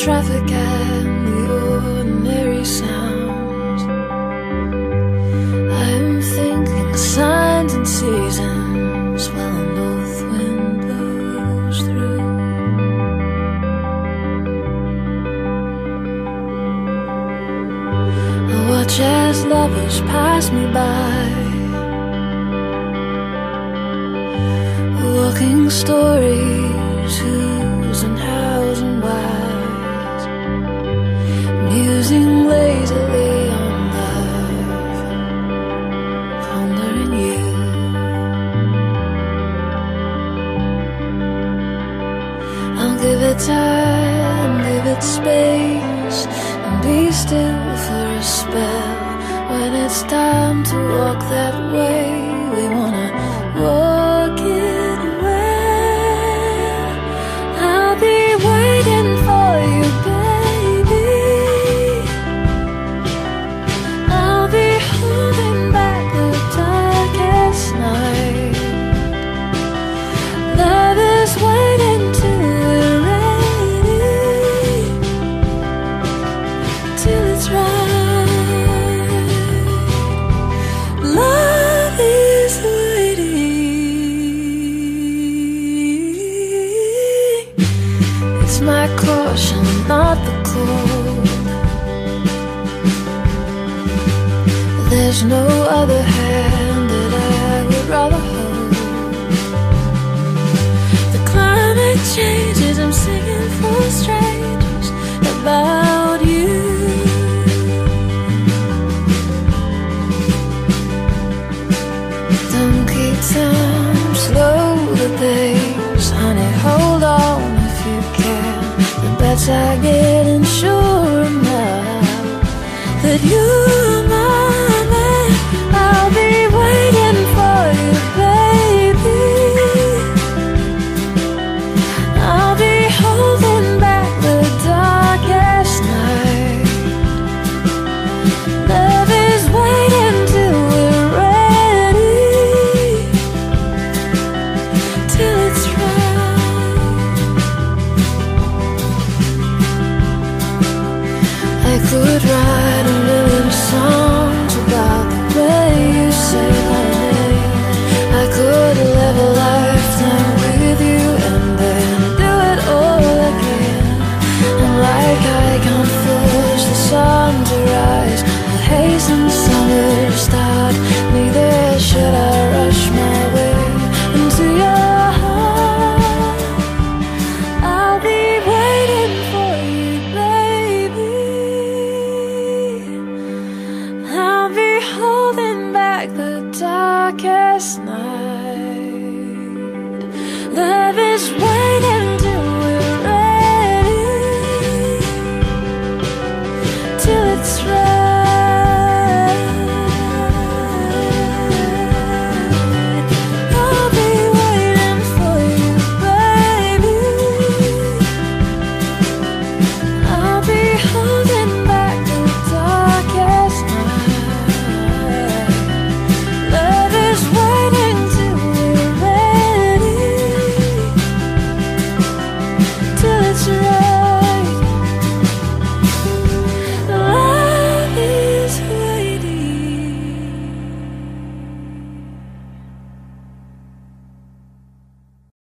traffic and the ordinary sounds. I'm thinking signs and seasons while a north wind blows through. I watch as lovers pass me by, walking stories, who's and hows and whys, musing lazily on love, pondering you. I'll give it time, give it space, and be still for a spell. When it's time to walk that way, we wanna walk it well. I'll be waiting for you, baby. I'll be holding back the darkest night. Love is waiting till we're ready, till it's right. Love is waiting. It's my caution, not the cold. There's no other hand that I would rather hold. The climate changes, I'm singing for strangers about you. Don't keep time, slow the pace, honey, hold on if you can. The bets are getting surer now that you're my man. I'll be waiting for you, baby. I'll be holding back the darkest night. Love is waiting till we're ready, till it's right. I could write a million songs about the way you say my name. I could live a lifetime with you and then do it all again. And like I can't force the sun to rise or hasten summer to start, neither should I rush my way into your heart. I'll be waiting for you, baby. I'll be holding back the darkest night. Love is waiting